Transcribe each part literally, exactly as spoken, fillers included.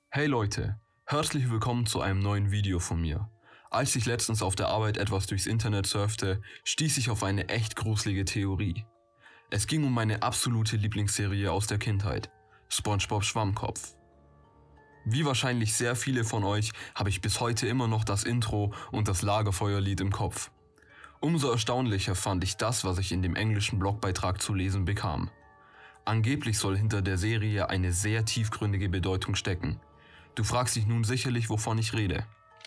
Hey Leute, herzlich willkommen zu einem neuen Video von mir. Als ich letztens auf der Arbeit etwas durchs Internet surfte, stieß ich auf eine echt gruselige Theorie. Es ging um meine absolute Lieblingsserie aus der Kindheit, SpongeBob Schwammkopf. Wie wahrscheinlich sehr viele von euch habe ich bis heute immer noch das Intro und das Lagerfeuerlied im Kopf. Umso erstaunlicher fand ich das, was ich in dem englischen Blogbeitrag zu lesen bekam. Angeblich soll hinter der Serie eine sehr tiefgründige Bedeutung stecken. Du fragst dich nun sicherlich, wovon ich rede.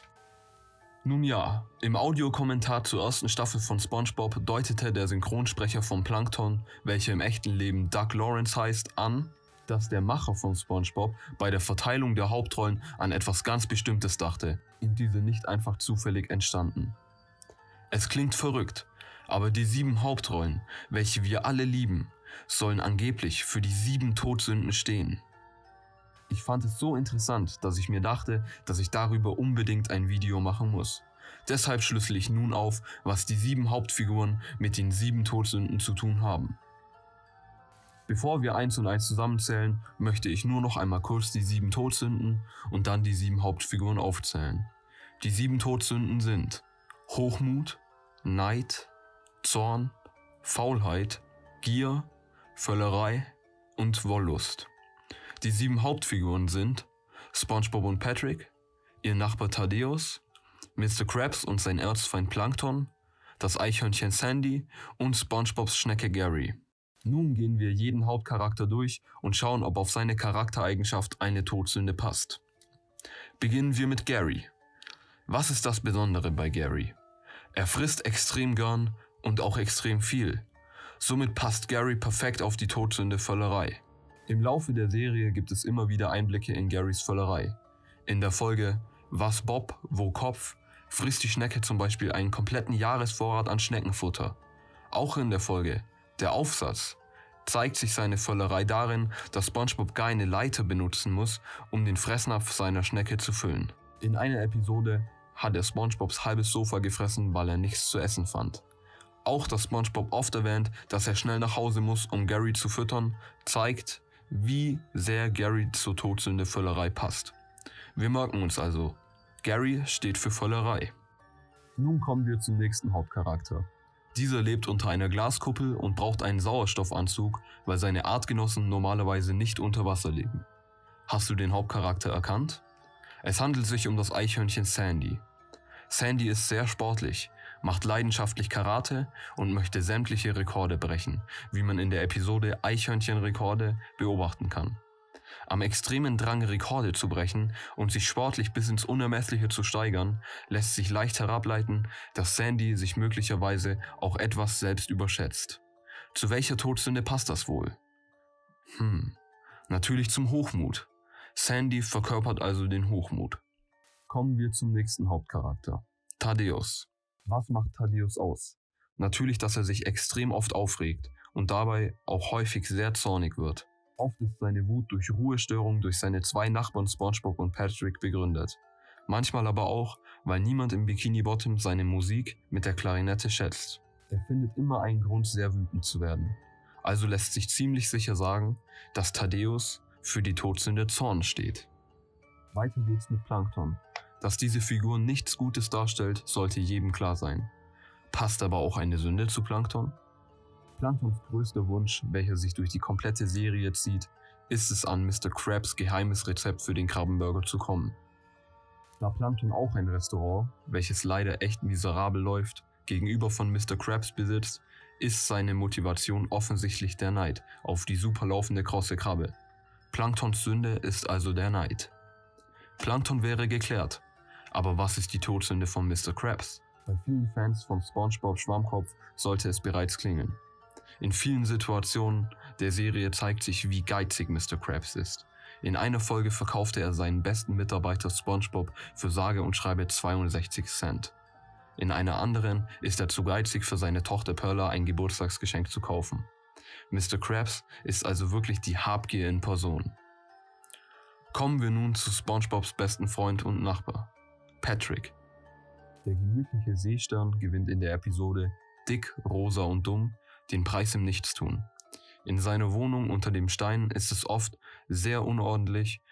Nun ja, im Audiokommentar zur ersten Staffel von SpongeBob deutete der Synchronsprecher von Plankton, welcher im echten Leben Doug Lawrence heißt, an, dass der Macher von SpongeBob bei der Verteilung der Hauptrollen an etwas ganz Bestimmtes dachte und diese nicht einfach zufällig entstanden. Es klingt verrückt, aber die sieben Hauptrollen, welche wir alle lieben, sollen angeblich für die sieben Todsünden stehen. Ich fand es so interessant, dass ich mir dachte, dass ich darüber unbedingt ein Video machen muss. Deshalb schlüssel ich nun auf, was die sieben Hauptfiguren mit den sieben Todsünden zu tun haben. Bevor wir eins und eins zusammenzählen, möchte ich nur noch einmal kurz die sieben Todsünden und dann die sieben Hauptfiguren aufzählen. Die sieben Todsünden sind Hochmut, Neid, Zorn, Faulheit, Gier, Völlerei und Wollust. Die sieben Hauptfiguren sind SpongeBob und Patrick, ihr Nachbar Thaddeus, Mister Krabs und sein Erzfeind Plankton, das Eichhörnchen Sandy und SpongeBobs Schnecke Gary. Nun gehen wir jeden Hauptcharakter durch und schauen, ob auf seine Charaktereigenschaft eine Todsünde passt. Beginnen wir mit Gary. Was ist das Besondere bei Gary? Er frisst extrem gern und auch extrem viel. Somit passt Gary perfekt auf die Todsünde Völlerei. Im Laufe der Serie gibt es immer wieder Einblicke in Garys Völlerei. In der Folge Was Bob, wo Kopf frisst die Schnecke zum Beispiel einen kompletten Jahresvorrat an Schneckenfutter. Auch in der Folge Der Aufsatz zeigt sich seine Völlerei darin, dass SpongeBob gar eine Leiter benutzen muss, um den Fressnapf seiner Schnecke zu füllen. In einer Episode hat er SpongeBobs halbes Sofa gefressen, weil er nichts zu essen fand. Auch dass SpongeBob oft erwähnt, dass er schnell nach Hause muss, um Gary zu füttern, zeigt, wie sehr Gary zur Todsünde Völlerei passt. Wir merken uns also, Gary steht für Völlerei. Nun kommen wir zum nächsten Hauptcharakter. Dieser lebt unter einer Glaskuppel und braucht einen Sauerstoffanzug, weil seine Artgenossen normalerweise nicht unter Wasser leben. Hast du den Hauptcharakter erkannt? Es handelt sich um das Eichhörnchen Sandy. Sandy ist sehr sportlich, macht leidenschaftlich Karate und möchte sämtliche Rekorde brechen, wie man in der Episode Eichhörnchen-Rekorde beobachten kann. Am extremen Drang, Rekorde zu brechen und sich sportlich bis ins Unermessliche zu steigern, lässt sich leicht herableiten, dass Sandy sich möglicherweise auch etwas selbst überschätzt. Zu welcher Todsünde passt das wohl? Hm, natürlich zum Hochmut. Sandy verkörpert also den Hochmut. Kommen wir zum nächsten Hauptcharakter, Thaddeus. Was macht Thaddeus aus? Natürlich, dass er sich extrem oft aufregt und dabei auch häufig sehr zornig wird. Oft ist seine Wut durch Ruhestörung durch seine zwei Nachbarn SpongeBob und Patrick begründet. Manchmal aber auch, weil niemand im Bikini Bottom seine Musik mit der Klarinette schätzt. Er findet immer einen Grund, sehr wütend zu werden. Also lässt sich ziemlich sicher sagen, dass Thaddeus für die Todsünde Zorn steht. Weiter geht's mit Plankton. Dass diese Figur nichts Gutes darstellt, sollte jedem klar sein. Passt aber auch eine Sünde zu Plankton? Planktons größter Wunsch, welcher sich durch die komplette Serie zieht, ist es, an Mister Krabs geheimes Rezept für den Krabbenburger zu kommen. Da Plankton auch ein Restaurant, welches leider echt miserabel läuft, gegenüber von Mister Krabs besitzt, ist seine Motivation offensichtlich der Neid auf die super laufende krosse Krabbe. Planktons Sünde ist also der Neid. Plankton wäre geklärt. Aber was ist die Todsünde von Mister Krabs? Bei vielen Fans von SpongeBob Schwammkopf sollte es bereits klingeln. In vielen Situationen der Serie zeigt sich, wie geizig Mister Krabs ist. In einer Folge verkaufte er seinen besten Mitarbeiter SpongeBob für sage und schreibe zweiundsechzig Cent. In einer anderen ist er zu geizig, für seine Tochter Perla ein Geburtstagsgeschenk zu kaufen. Mister Krabs ist also wirklich die Habgier in Person. Kommen wir nun zu SpongeBobs besten Freund und Nachbar, Patrick. Der gemütliche Seestern gewinnt in der Episode Dick, Rosa und Dumm den Preis im Nichtstun. In seiner Wohnung unter dem Stein ist es oft sehr unordentlich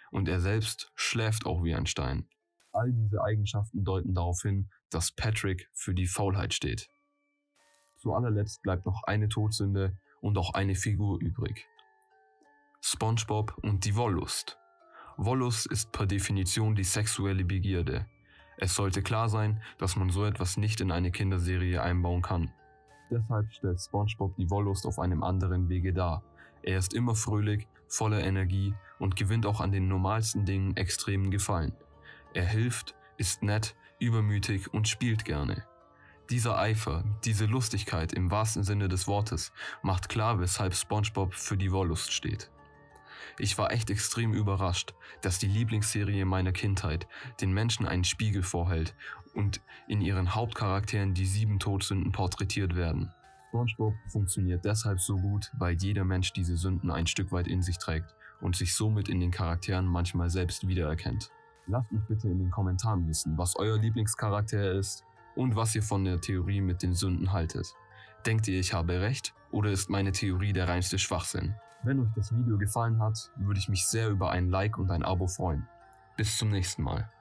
und er selbst schläft auch wie ein Stein. All diese Eigenschaften deuten darauf hin, dass Patrick für die Faulheit steht. Zu allerletzt bleibt noch eine Todsünde und auch eine Figur übrig. SpongeBob und die Wollust. Wollust ist per Definition die sexuelle Begierde. Es sollte klar sein, dass man so etwas nicht in eine Kinderserie einbauen kann. Deshalb stellt SpongeBob die Wollust auf einem anderen Wege dar. Er ist immer fröhlich, voller Energie und gewinnt auch an den normalsten Dingen extremen Gefallen. Er hilft, ist nett, übermütig und spielt gerne. Dieser Eifer, diese Lustigkeit im wahrsten Sinne des Wortes, macht klar, weshalb SpongeBob für die Wollust steht. Ich war echt extrem überrascht, dass die Lieblingsserie meiner Kindheit den Menschen einen Spiegel vorhält und in ihren Hauptcharakteren die sieben Todsünden porträtiert werden. SpongeBob funktioniert deshalb so gut, weil jeder Mensch diese Sünden ein Stück weit in sich trägt und sich somit in den Charakteren manchmal selbst wiedererkennt. Lasst mich bitte in den Kommentaren wissen, was euer Lieblingscharakter ist und was ihr von der Theorie mit den Sünden haltet. Denkt ihr, ich habe recht oder ist meine Theorie der reinste Schwachsinn? Wenn euch das Video gefallen hat, würde ich mich sehr über ein Like und ein Abo freuen. Bis zum nächsten Mal.